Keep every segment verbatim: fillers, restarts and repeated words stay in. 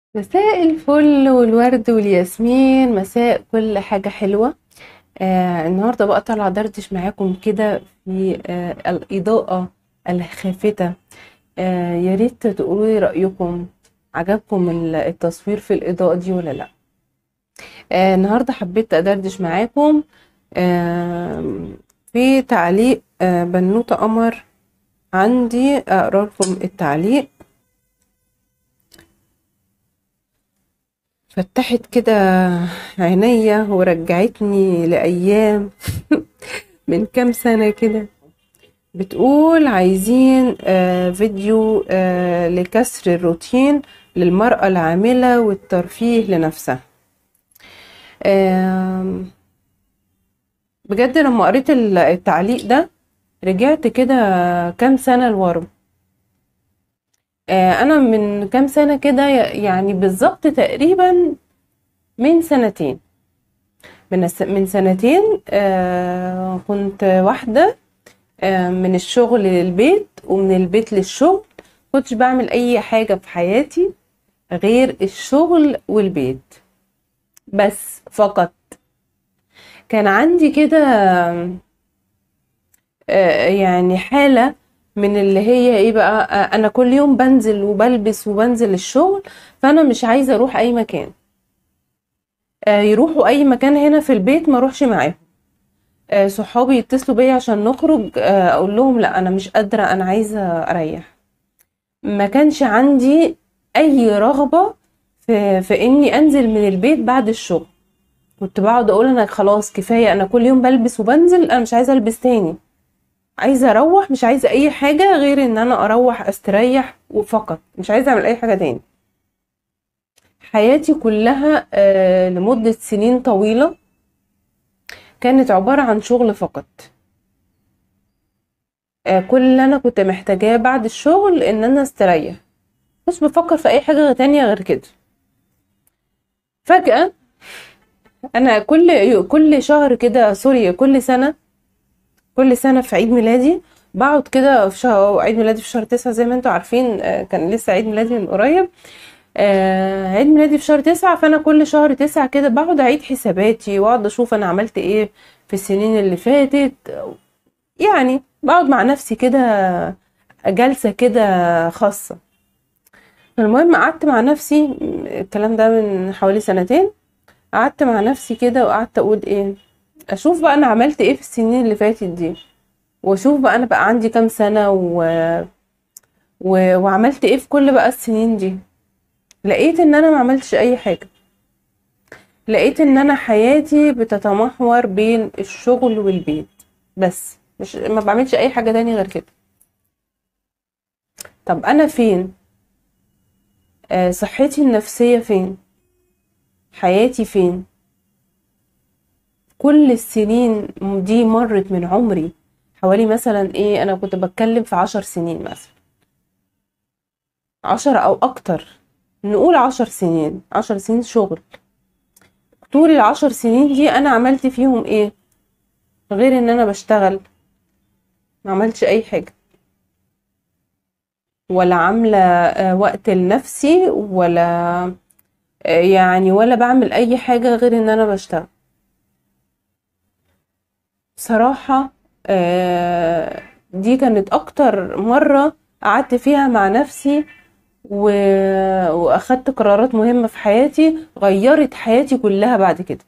مساء الفل والورد والياسمين، مساء كل حاجة حلوة. آه النهاردة بقى طالعة دردش معاكم كده في آه الإضاءة الخافتة. آه يا ريت تقولوا لي رأيكم، عجبكم ال- التصوير في الإضاءة دي ولا لا؟ آه النهاردة حبيت أدردش معاكم آه في تعليق آه بنوتة قمر. عندي أقرأ لكم التعليق. فتحت كده عينيا ورجعتني لأيام من كام سنة كده. بتقول عايزين آه فيديو آه لكسر الروتين للمرأة العاملة والترفيه لنفسها. آه بجد لما قريت ال- التعليق ده رجعت كده كام سنة لورا. آه أنا من كام سنة كده، يعني بالظبط تقريبا من سنتين. من الس- من سنتين آه كنت واحدة آه من الشغل للبيت ومن البيت للشغل. كنتش بعمل أي حاجة في حياتي غير الشغل والبيت بس فقط. كان عندي كده آه، يعني حالة من اللي هي ايه بقى، آه، انا كل يوم بنزل وبلبس وبنزل الشغل، فانا مش عايزة اروح اي مكان. آه، يروحوا اي مكان هنا في البيت ما اروحش معاهم. آه، صحابي يتصلوا بيا عشان نخرج، آه، اقول لهم لا انا مش قادرة، انا عايزة اريح. ما كانش عندي اي رغبة في, في اني انزل من البيت بعد الشغل. كنت بقعد اقول انا خلاص كفاية، انا كل يوم بلبس وبنزل، انا مش عايزة البس تاني. عايزة اروح، مش عايزة اي حاجة غير ان انا اروح استريح وفقط، مش عايزة اعمل اي حاجة تاني. حياتي كلها آه لمدة سنين طويلة كانت عبارة عن شغل فقط. آه كل اللي انا كنت محتاجاه بعد الشغل ان انا استريح، مش بفكر في اي حاجة تانية غير كده. فجأة انا كل كل شهر كده، سوري، كل سنة كل سنة في عيد ميلادي بقعد كده في شهر عيد ميلادي في شهر تسعة، زي ما انتوا عارفين. آه، كان لسه عيد ميلادي من قريب. آه، عيد ميلادي في شهر تسعة، فأنا كل شهر تسعة كده بقعد أعيد حساباتي وأقعد أشوف أنا عملت إيه في السنين اللي فاتت. يعني بقعد مع نفسي كده، جلسة كده خاصة. المهم قعدت مع نفسي، الكلام ده من حوالي سنتين. قعدت مع نفسي كده وقعدت أقول إيه، أشوف بقى أنا عملت إيه في السنين اللي فاتت دي، واشوف بقى انا بقى عندي كام سنة و... و... وعملت ايه في كل بقى السنين دي. لقيت ان انا ما عملتش اي حاجة. لقيت ان انا حياتي بتتمحور بين الشغل والبيت بس، مش ما بعملش اي حاجة تاني غير كده. طب انا فين؟ آه صحتي النفسية فين؟ حياتي فين؟ كل السنين دي مرت من عمري، حوالي مثلا ايه، انا كنت بتكلم في عشر سنين مثلا، عشر او اكتر. نقول عشر سنين، عشر سنين شغل. طول العشر سنين دي انا عملت فيهم ايه غير ان انا بشتغل؟ ما عملتش اي حاجة، ولا عاملة آه، وقت لنفسي، ولا آه، يعني ولا بعمل اي حاجة غير ان انا بشتغل. بصراحة آه، دي كانت اكتر مرة قعدت فيها مع نفسي و... واخدت قرارات مهمة في حياتي غيرت حياتي كلها بعد كده.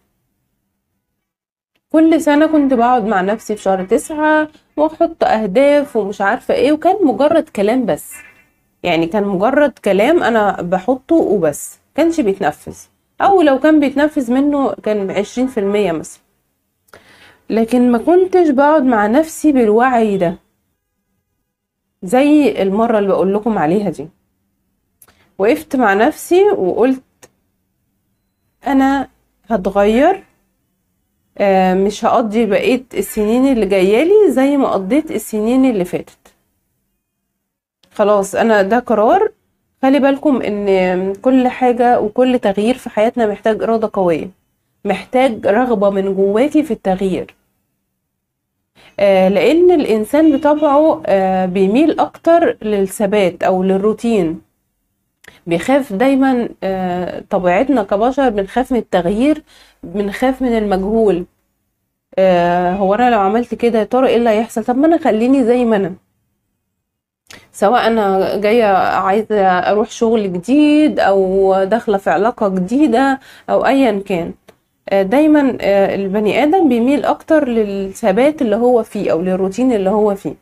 كل سنة كنت بقعد مع نفسي في شهر تسعة واحط اهداف ومش عارفة ايه، وكان مجرد كلام بس. يعني كان مجرد كلام انا بحطه وبس، كانش بيتنفذ، او لو كان بيتنفذ منه كان عشرين في المية مثلا. لكن ما كنتش بقعد مع نفسي بالوعي ده زي المرة اللي بقول لكم عليها دي. وقفت مع نفسي وقلت انا هتغير. آه، مش هقضي بقية السنين اللي جايالي زي ما قضيت السنين اللي فاتت. خلاص انا ده قرار. خلي بالكم ان كل حاجة وكل تغيير في حياتنا محتاج ارادة قوية، محتاج رغبة من جواكي في التغيير. آه لان الانسان بطبعه آه بيميل اكتر للثبات او للروتين، بيخاف دايما. آه، طبيعتنا كبشر بنخاف من التغيير، بنخاف من المجهول. آه، هو انا لو عملت كده يا ترى ايه اللي هيحصل؟ طب ما انا خليني زي ما انا، سواء انا جايه عايزه اروح شغل جديد او داخله في علاقه جديده او ايا كان. آه، دايما آه، البني ادم بيميل اكتر للثبات اللي هو فيه او للروتين اللي هو فيه.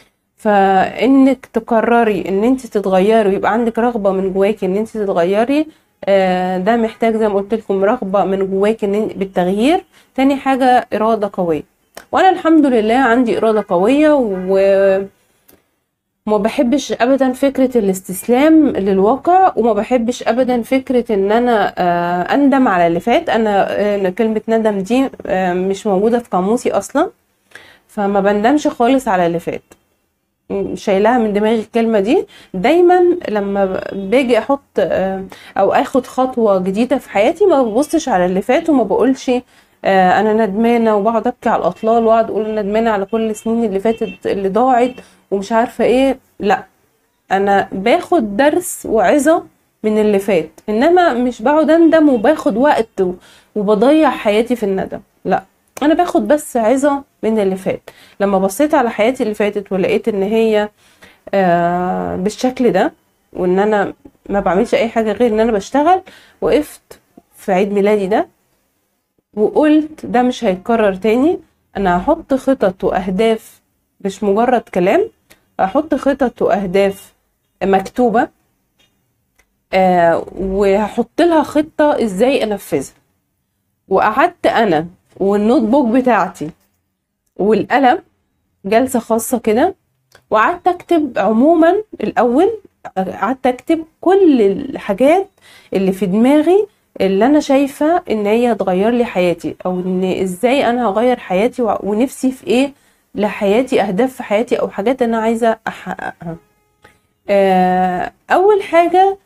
فانك تقرري ان انت تتغيري ويبقى عندك رغبه من جواكي ان انت تتغيري، آه، ده محتاج زي ما قلت لكم رغبه من جواكي إن- بالتغيير. تاني حاجه اراده قويه. وانا الحمد لله عندي اراده قويه، و وما بحبش ابدا فكرة الاستسلام للواقع، وما بحبش ابدا فكرة ان انا آه، اندم على اللي فات. انا آه، كلمة ندم دي آه، مش موجودة في قاموسي اصلا، فما بندمش خالص على اللي فات. م- شايلها من دماغي الكلمة دي. دايما لما ب- باجي احط آه، او اخد خطوة جديدة في حياتي ما ببصش على اللي فات، وما بقولش آه، انا ندمانة وبقعد ابكي على الاطلال واقعد اقول ندمانة على كل السنين اللي فاتت اللي ضاعت ومش عارفة ايه. لا، انا باخد درس وعظة من اللي فات، انما مش بقعد اندم وباخد وقت و- وبضيع حياتي في الندم. لا، انا باخد بس عظة من اللي فات. لما بصيت على حياتي اللي فاتت ولقيت ان هي آه بالشكل ده، وان انا ما بعملش اي حاجة غير ان انا بشتغل، وقفت في عيد ميلادي ده وقلت ده مش هيتكرر تاني. انا هحط خطط واهداف، مش مجرد كلام. هحط خطط واهداف مكتوبة، آه وهحط لها خطة ازاي انفذها. وقعدت انا والنوت بوك بتاعتي والقلم، جلسة خاصة كده، وقعدت اكتب عموما الاول. قعدت اكتب كل الحاجات اللي في دماغي اللي انا شايفة ان هي تغير لي حياتي، او ان ازاي انا هغير حياتي و- ونفسي في ايه لحياتي، اهداف في حياتي او حاجات انا عايزة احققها. آه، اول حاجة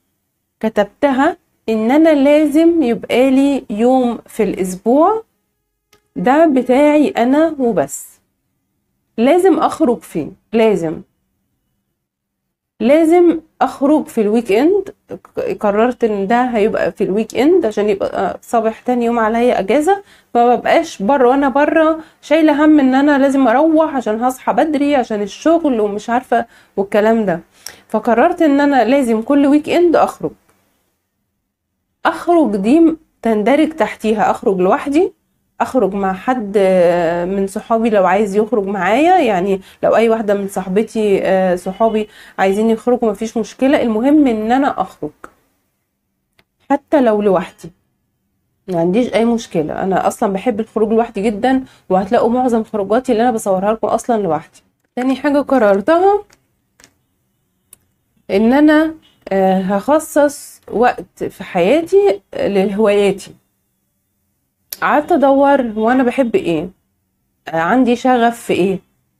كتبتها ان انا لازم يبقى لي يوم في الاسبوع ده بتاعي انا وبس، لازم اخرج فيه. لازم لازم اخرج في الويك اند. قررت ان ده هيبقى في الويك اند عشان يبقى صباح تاني يوم عليا اجازة، فما بقاش بره وانا بره شايلة هم ان انا لازم اروح عشان هصحى بدري عشان الشغل ومش عارفة والكلام ده. فقررت ان انا لازم كل ويك اند اخرج. اخرج دي تندرج تحتيها اخرج لوحدي، اخرج مع حد آه، من صحابي لو عايز يخرج معايا. يعني لو اي واحدة من صاحبتي آه، صحابي عايزين يخرجوا مفيش مشكلة، المهم ان انا اخرج حتى لو لوحدي. ما عنديش اي مشكلة، انا اصلا بحب الخروج لوحدي جدا، وهتلاقوا معظم خروجاتي اللي انا بصورها لكم اصلا لوحدي. تاني حاجة قررتها ان انا آه، هخصص وقت في حياتي لهواياتي. قعدت ادور وانا بحب ايه، آه، عندي شغف في ايه.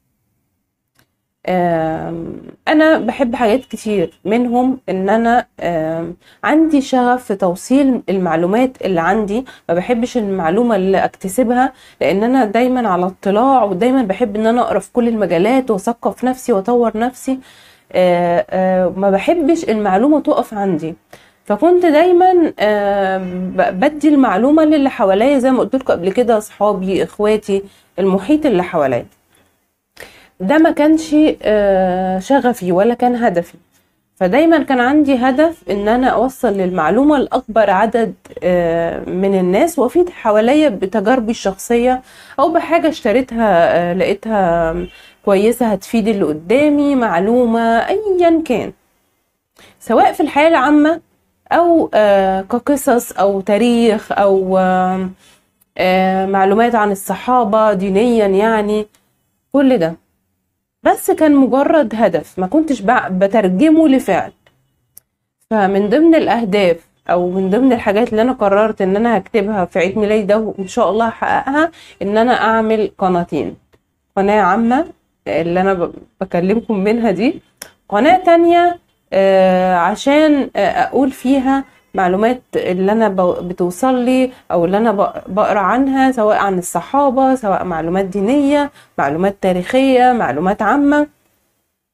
آم، انا بحب حاجات كتير، منهم ان انا آم، عندي شغف في توصيل المعلومات اللي عندي. ما بحبش المعلومة اللي اكتسبها، لان انا دايما على اطلاع، ودايما بحب ان انا اقرا في كل المجالات واثقف نفسي واطور نفسي. آه، آه، ما بحبش المعلومة تقف عندي. فكنت دايما آه، ب- بدي المعلومة للي حواليا، زي ما قلت لكم قبل كده، اصحابي، اخواتي، المحيط اللي حواليا. ده ما كانش آه، شغفي ولا كان هدفي. فدايما كان عندي هدف ان انا اوصل للمعلومة لاكبر عدد آه، من الناس، وافيد حواليا بتجاربي الشخصية او بحاجة اشتريتها آه، لقيتها كويسة هتفيد اللي قدامي، معلومة ايا كان، سواء في الحياة العامة او آه، كقصص او تاريخ او آه، آه، معلومات عن الصحابة دينيا يعني. كل ده بس كان مجرد هدف، ما كنتش بع- بترجمه لفعل. فمن ضمن الأهداف أو من ضمن الحاجات اللي أنا قررت إن أنا هكتبها في عيد ميلادي ده وإن شاء الله هحققها، إن أنا أعمل قناتين: قناة عامة اللي أنا ب- بكلمكم منها دي، قناة تانية آه، عشان آه، أقول فيها معلومات اللي أنا ب- بتوصل لي أو اللي أنا ب- بقرأ عنها، سواء عن الصحابة، سواء معلومات دينية، معلومات تاريخية، معلومات عامة.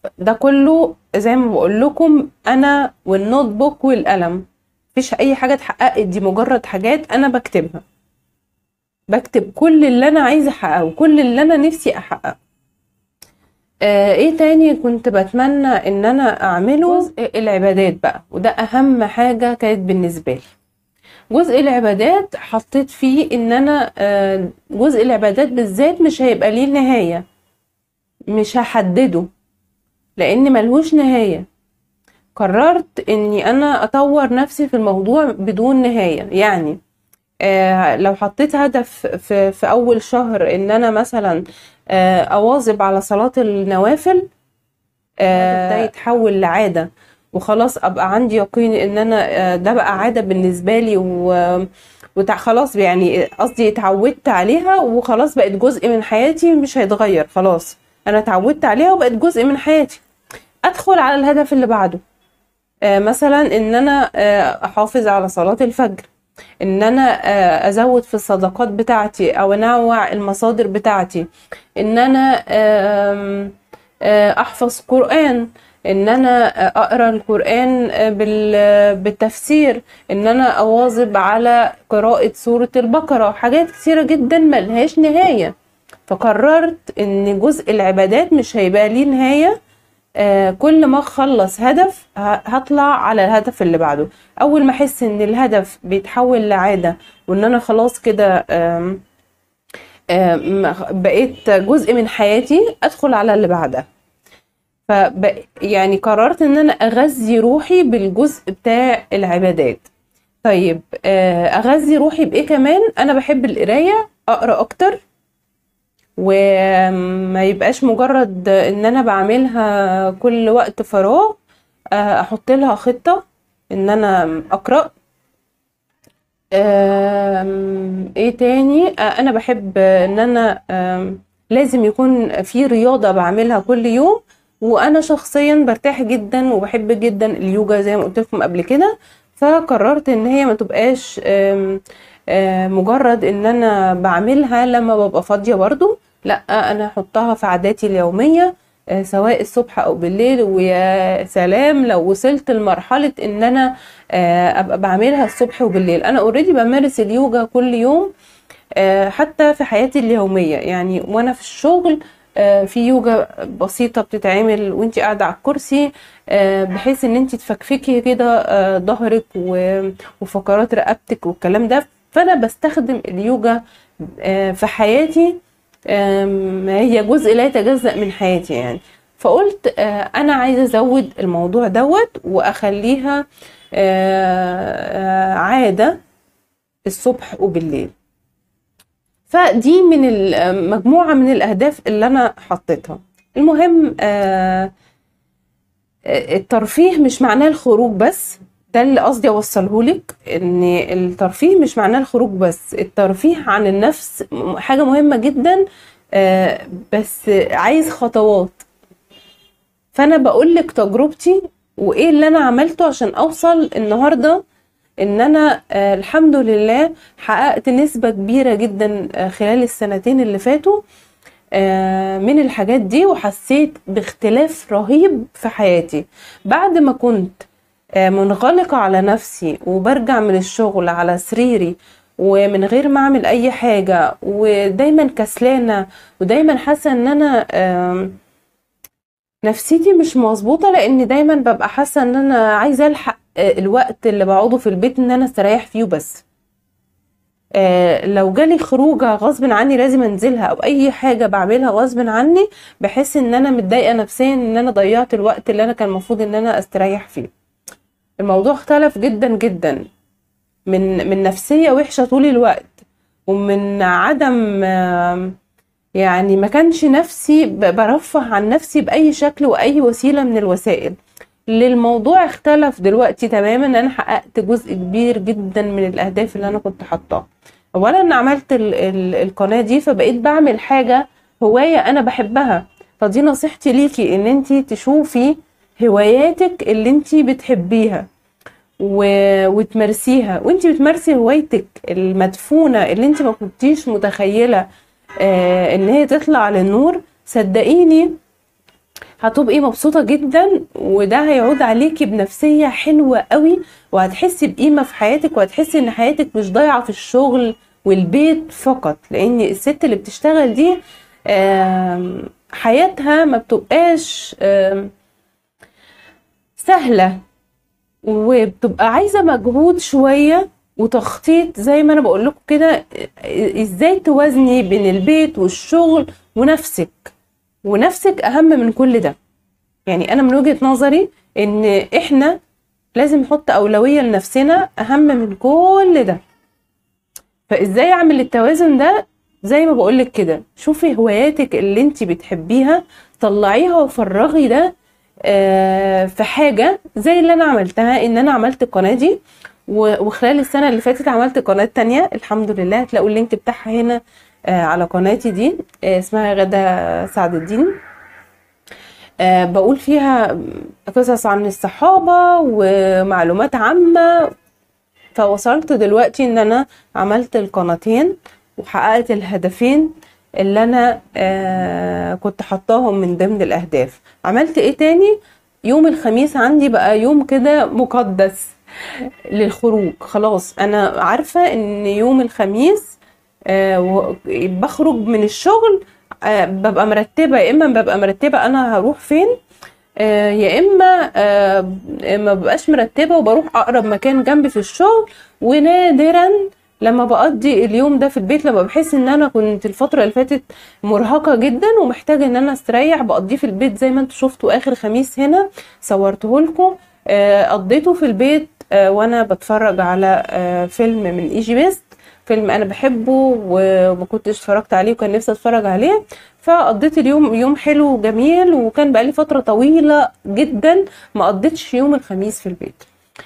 ده كله زي ما بقول لكم انا والنوت بوك والقلم، مفيش اي حاجه اتحققت، دي مجرد حاجات انا بكتبها، بكتب كل اللي انا عايزه احققه وكل اللي انا نفسي احققه. آه ايه تاني كنت بتمنى ان انا اعمله؟ جزء العبادات بقى، وده اهم حاجه كانت بالنسبه لي. جزء العبادات حطيت فيه ان انا آه جزء العبادات بالذات مش هيبقى ليه نهايه، مش هحدده لان ملهوش نهايه. قررت اني انا اطور نفسي في الموضوع بدون نهايه. يعني آه لو حطيت هدف في, في اول شهر ان انا مثلا آه اواظب على صلاه النوافل، آه ده يتحول لعاده وخلاص، ابقى عندي يقين ان انا آه ده بقى عاده بالنسبه لي، وخلاص يعني قصدي اتعودت عليها وخلاص بقت جزء من حياتي مش هيتغير، خلاص انا اتعودت عليها وبقت جزء من حياتي. ادخل على الهدف اللي بعده، آه مثلا ان انا آه احافظ على صلاة الفجر، ان انا آه ازود في الصدقات بتاعتي او انوع المصادر بتاعتي، ان انا آه آه احفظ قرآن، ان انا اقرا القرآن بالتفسير، ان انا اواظب على قراءة سورة البقرة، حاجات كثيرة جدا ملهاش نهاية. فقررت ان جزء العبادات مش هيبقى ليه نهاية، آه كل ما اخلص هدف هطلع على الهدف اللي بعده. اول ما احس ان الهدف بيتحول لعادة وان انا خلاص كده بقيت جزء من حياتي، ادخل على اللي بعدها. ف يعني قررت ان انا اغذي روحي بالجزء بتاع العبادات. طيب آه اغذي روحي بايه كمان؟ انا بحب القراية، اقرا اكتر، وما يبقاش مجرد ان انا بعملها كل وقت فراغ، احط لها خطة ان انا اقرأ. ايه تاني؟ انا بحب ان انا لازم يكون في رياضة بعملها كل يوم، وانا شخصيا برتاح جدا وبحب جدا اليوجا زي ما قلت لكم قبل كده. فقررت ان هي ما تبقاش مجرد ان انا بعملها لما ببقى فاضية برضو، لا انا احطها في عاداتي اليومية سواء الصبح او بالليل. ويا سلام لو وصلت لمرحلة ان انا ابقى بعملها الصبح وبالليل. انا اوريدي بمارس اليوجا كل يوم حتى في حياتي اليومية، يعني وانا في الشغل في يوجا بسيطة بتتعمل وانتي قاعدة على الكرسي، بحيث ان انتي تفكفكي كده ظهرك وفقرات رقبتك والكلام ده. فانا بستخدم اليوجا في حياتي، هي جزء لا يتجزأ من حياتي يعني. فقلت انا عايزة ازود الموضوع دوت واخليها عادة الصبح وبالليل. فدي من مجموعة من الأهداف اللي أنا حطيتها. المهم الترفيه مش معناه الخروج بس، ده اللي قصدي أوصلهولك، إن الترفيه مش معناه الخروج بس، الترفيه عن النفس حاجة مهمة جدا، بس عايز خطوات. فأنا بقولك تجربتي وإيه اللي أنا عملته عشان أوصل النهاردة ان انا آه الحمد لله حققت نسبة كبيرة جدا آه خلال السنتين اللي فاتوا آه من الحاجات دي، وحسيت باختلاف رهيب في حياتي. بعد ما كنت آه منغلقة على نفسي وبرجع من الشغل على سريري ومن غير ما اعمل اي حاجة ودايما كسلانة ودايما حاسة ان انا آه نفسيتي مش مظبوطة، لان دايما ببقى حاسة ان انا عايزة الحق الوقت اللي بقعده في البيت ان انا استريح فيه بس. آه لو جالي خروجه غصب عني لازم انزلها، او اي حاجه بعملها غصب عني، بحس ان انا متضايقه نفسيا ان انا ضيعت الوقت اللي انا كان المفروض ان انا استريح فيه. الموضوع اختلف جدا جدا من من نفسيه وحشه طول الوقت، ومن عدم آه يعني ما كانش نفسي برفه عن نفسي باي شكل واي وسيله من الوسائل. للموضوع اختلف دلوقتي تماما، انا حققت جزء كبير جدا من الاهداف اللي انا كنت حاطاها. اولا انا عملت ال ال القناه دي، فبقيت بعمل حاجه هوايه انا بحبها. فدي نصيحتي ليكي، ان انتي تشوفي هواياتك اللي انتي بتحبيها وتمارسيها. وانتي بتمارسي هوايتك المدفونه اللي انتي ما كنتيش متخيله آه ان هي تطلع للنور، صدقيني هتبقي مبسوطة جدا، وده هيعود عليكي بنفسية حلوة قوي، وهتحسي بقيمة في حياتك، وهتحسي ان حياتك مش ضايعة في الشغل والبيت فقط. لان الست اللي بتشتغل دي آم، حياتها ما بتبقاش آم، سهلة، وبتبقى عايزة مجهود شوية وتخطيط، زي ما انا بقول لكم كده، ازاي توازني بين البيت والشغل ونفسك. ونفسك اهم من كل ده. يعني انا من وجهة نظري ان احنا لازم نحط اولوية لنفسنا اهم من كل ده. فازاي اعمل التوازن ده؟ زي ما بقولك كده، شوفي هواياتك اللي انت بتحبيها، طلعيها وفرغي ده آه، في حاجة زي اللي انا عملتها. ان انا عملت القناة دي، و- وخلال السنة اللي فاتت عملت قناة تانية الحمد لله، هتلاقوا اللينك بتاعها هنا آه، على قناتي دي، آه، اسمها غادة سعد الدين. آه، بقول فيها قصص عن الصحابة ومعلومات عامة. فوصلت دلوقتي ان انا عملت القناتين وحققت الهدفين اللي انا آه كنت حطاهم من ضمن الاهداف. عملت ايه تاني؟ يوم الخميس عندي بقى يوم كده مقدس للخروج. خلاص انا عارفة ان يوم الخميس آه و- بخرج من الشغل، آه ببقى مرتبة، يا اما ببقى مرتبة انا هروح فين، آه، يا اما آه، ما ببقاش مرتبه وبروح اقرب مكان جنبي في الشغل. ونادرا لما بقضي اليوم ده في البيت، لما بحس ان انا كنت الفتره اللي فاتت مرهقه جدا ومحتاجه ان انا استريح، بقضيه في البيت. زي ما انتوا شفتوا اخر خميس هنا صورته لكم، آه، قضيته في البيت آه، وانا بتفرج على آه، فيلم من ايجي بيست، فيلم انا بحبه وما كنتش اتفرجت عليه وكان نفسي اتفرج عليه. فقضيت اليوم يوم حلو وجميل، وكان بقالي فترة طويلة جدا ما قضيتش يوم الخميس في البيت.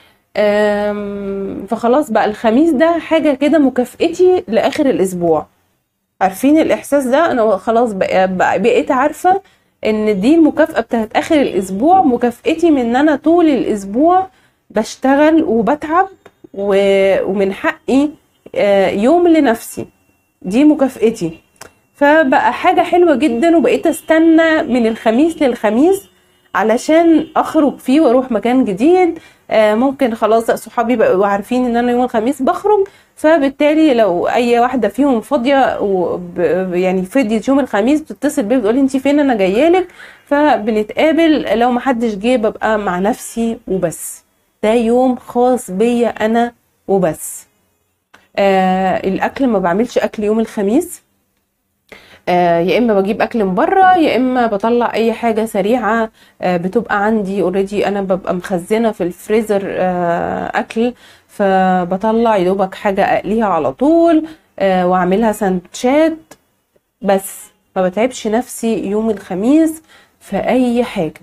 أم، فخلاص بقى الخميس ده حاجة كده مكافئتي لآخر الأسبوع. عارفين الإحساس ده؟ أنا خلاص بقى بقى بقيت عارفة إن دي المكافأة بتاعت آخر الأسبوع، مكافئتي من إن أنا طول الأسبوع بشتغل وبتعب، و- ومن حقي آه، يوم لنفسي. دي مكافئتي. فبقى حاجة حلوة جدا، وبقيت استنى من الخميس للخميس علشان اخرج فيه واروح مكان جديد. آه، ممكن خلاص صحابي بقوا عارفين ان انا يوم الخميس بخرج، فبالتالي لو اي واحدة فيهم فاضية وب- يعني فضيت يوم الخميس بتتصل بيا بتقولي انتي فين، انا جايالك. فبنتقابل. لو محدش جه ببقى مع نفسي وبس. ده يوم خاص بيا انا وبس. آه الاكل ما بعملش اكل يوم الخميس. آه، يا اما بجيب اكل من بره، يا اما بطلع اي حاجه سريعه آه، بتبقى عندي اوريدي، انا ببقى مخزنه في الفريزر آه، اكل، فبطلع يا دوبك حاجه اقليها على طول آه، واعملها سندوتشات. بس ما بتعبش نفسي يوم الخميس في اي حاجه.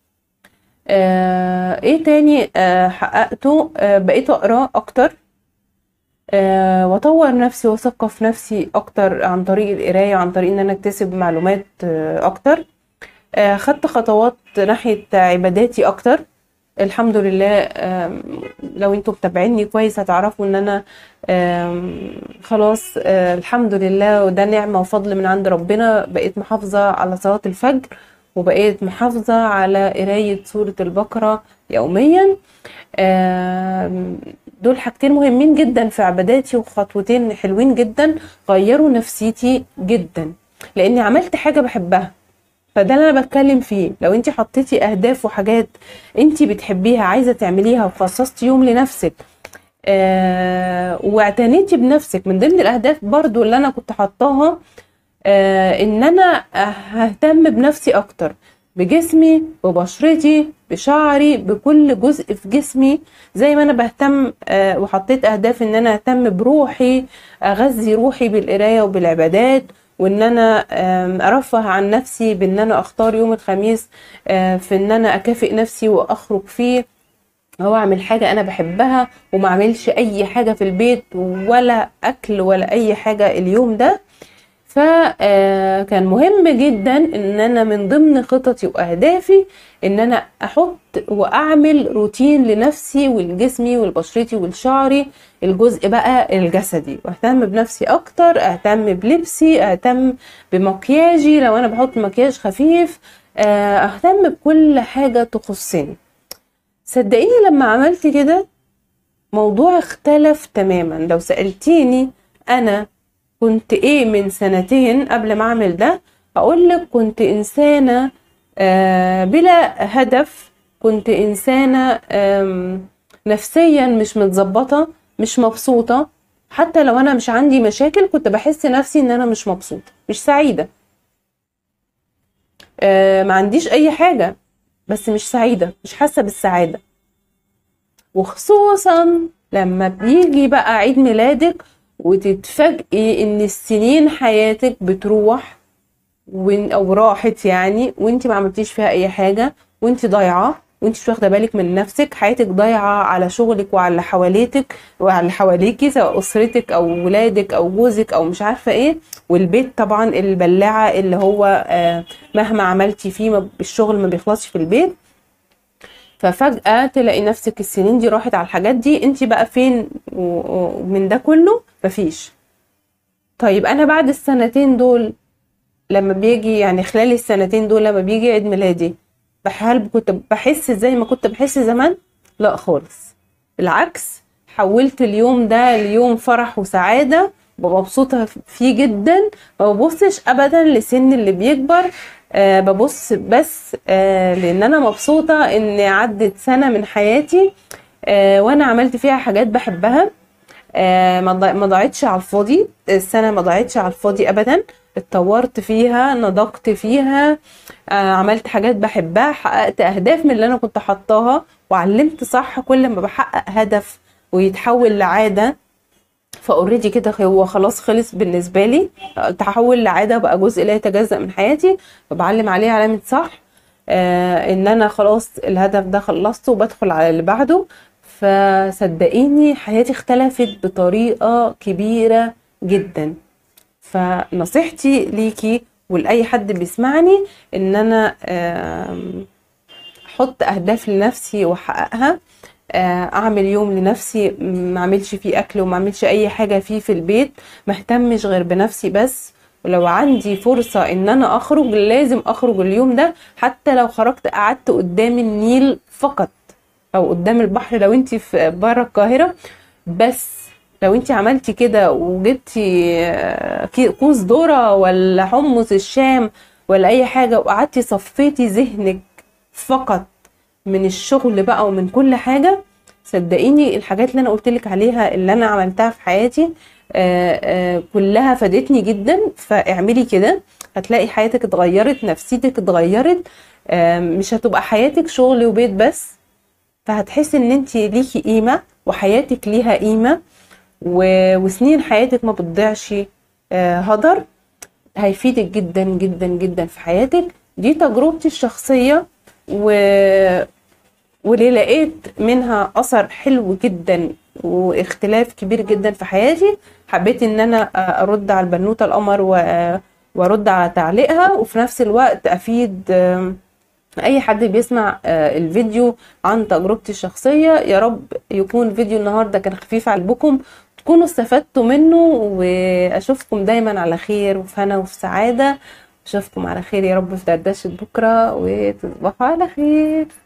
آه، ايه تاني آه، حققته؟ آه، بقيت اقرا اكتر آه، واطور نفسي واثقف نفسي اكتر عن طريق القرايه، وعن طريق ان انا اكتسب معلومات آه، اكتر. آه، خدت خطوات ناحيه عباداتي اكتر الحمد لله. آم، لو انتوا متابعيني كويس هتعرفوا ان انا آم، خلاص آه، الحمد لله، وده نعمه وفضل من عند ربنا. بقيت محافظه على صلاه الفجر، وبقيت محافظه على قرايه سوره البقره يوميا. آم، دول حاجتين مهمين جدا في عباداتي، وخطوتين حلوين جدا غيروا نفسيتي جدا، لاني عملت حاجة بحبها. فده اللي انا بتكلم فيه. لو انت حطيتي اهداف وحاجات انت بتحبيها عايزة تعمليها، وخصصتي يوم لنفسك آه واعتنيتي بنفسك، من ضمن الاهداف برضو اللي انا كنت حطاها آه ان انا ههتم بنفسي اكتر، بجسمي، ببشرتي، بشعري، بكل جزء في جسمي. زي ما انا بهتم آه وحطيت اهداف ان انا اهتم بروحي، اغذي روحي بالقرايه وبالعبادات، وان انا آم، ارفه عن نفسي بان انا اختار يوم الخميس آه في ان انا اكافئ نفسي واخرج فيه، هو اعمل حاجة انا بحبها، وما اعملش اي حاجة في البيت ولا اكل ولا اي حاجة اليوم ده. فكان مهم جدا ان انا من ضمن خططي واهدافي ان انا احط واعمل روتين لنفسي ولجسمي ولبشرتي ولشعري، الجزء بقى الجسدي، واهتم بنفسي اكتر، اهتم بلبسي، اهتم بمكياجي لو انا بحط مكياج خفيف، آه، اهتم بكل حاجة تخصني. صدقيني لما عملت كده موضوع اختلف تماما. لو سألتيني انا كنت ايه من سنتين قبل ما اعمل ده، اقولك كنت انسانة آه، بلا هدف، كنت انسانة آم، نفسيا مش متظبطة، مش مبسوطة. حتى لو انا مش عندي مشاكل كنت بحس نفسي ان انا مش مبسوطة، مش سعيدة. آه، ما عنديش اي حاجة بس مش سعيدة، مش حاسة بالسعادة. وخصوصا لما بيجي بقى عيد ميلادك وتتفاجئي ان السنين حياتك بتروح وإن- او راحت يعني، وانت ما عملتيش فيها اي حاجة، وانت ضايعة، وانت مش واخده بالك من نفسك. حياتك ضايعة على شغلك وعلى اللي حواليك وعلى اللي حواليكي، سواء اسرتك او ولادك او جوزك او مش عارفة ايه. والبيت طبعا البلاعة اللي هو آه، مهما عملتي فيه ما- الشغل ما بيخلصش في البيت. ففجأة تلاقي نفسك السنين دي راحت على الحاجات دي، انت بقى فين و- ومن ده كله؟ مفيش. طيب انا بعد السنتين دول لما بيجي يعني خلال السنتين دول لما بيجي عيد ميلادي، بح- هل كنت بحس زي ما كنت بحس زمان؟ لا خالص. بالعكس، حولت اليوم ده ليوم فرح وسعادة، ببقى مبسوطة فيه جدا. ما ببصش ابدا لسن اللي بيكبر، أه ببص بس أه لان انا مبسوطة ان عدت سنة من حياتي أه وانا عملت فيها حاجات بحبها. آه، ما ضا- ما ضاعتش على الفاضي. السنة ما ضاعتش على الفاضي أبدا. اتطورت فيها، نضجت فيها، آه، عملت حاجات بحبها، حققت أهداف من اللي أنا كنت حطاها، وعلمت صح. كل ما بحقق هدف ويتحول لعادة فاوريدي كده هو خلاص خلص بالنسبة لي، تحول لعادة بقى جزء لا يتجزأ من حياتي، فبعلم عليه علامة صح. آه ان انا خلاص الهدف ده خلصته وبدخل على اللي بعده. فصدقيني حياتي اختلفت بطريقة كبيرة جدا. فنصيحتي ليكي ولأي حد بيسمعني ان انا آم، احط اهداف لنفسي واحققها. آه، اعمل يوم لنفسي ما اعملش فيه اكل وما اعملش اي حاجه فيه في البيت، ما اهتمش غير بنفسي بس. ولو عندي فرصه ان انا اخرج لازم اخرج اليوم ده، حتى لو خرجت قعدت قدام النيل فقط او قدام البحر لو انتي في بره القاهره. بس لو انتي عملتي كده وجبتي آه، كي- كوز ذره ولا حمص الشام ولا اي حاجه، وقعدتي صفيتي ذهنك فقط من الشغل بقى ومن كل حاجة، صدقيني الحاجات اللي انا قلتلك عليها اللي انا عملتها في حياتي آه، آه، كلها فادتني جدا. فاعملي كده هتلاقي حياتك اتغيرت، نفسيتك اتغيرت. آه، مش هتبقى حياتك شغل وبيت بس، فهتحسي ان انت ليكي قيمة وحياتك ليها قيمة، و- وسنين حياتك ما بتضيعش آه، هدر. هيفيدك جدا جدا جدا في حياتك. دي تجربتي الشخصية، و... وليه لقيت منها اثر حلو جدا واختلاف كبير جدا في حياتي. حبيت ان انا ارد على البنوتة القمر و- وارد على تعليقها، وفي نفس الوقت افيد آم، اي حد بيسمع آه، الفيديو عن تجربتي الشخصية. يا رب يكون فيديو النهاردة كان خفيف على قلبكم، تكونوا استفدتوا منه، واشوفكم دايما على خير وفي هنا وفي سعادة. اشوفكم على خير يا رب في دردشة بكرة، وتصبحوا على خير.